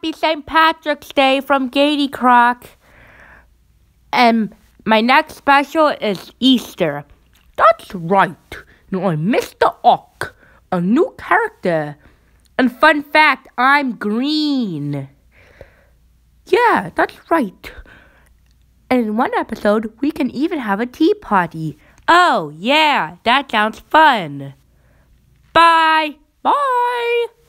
Happy St. Patrick's Day from GattyCroc. And my next special is Easter. That's right. Now I'm Mr. Ock, a new character. And fun fact, I'm green. Yeah, that's right. And in one episode, we can even have a tea party. Oh, yeah, that sounds fun. Bye. Bye.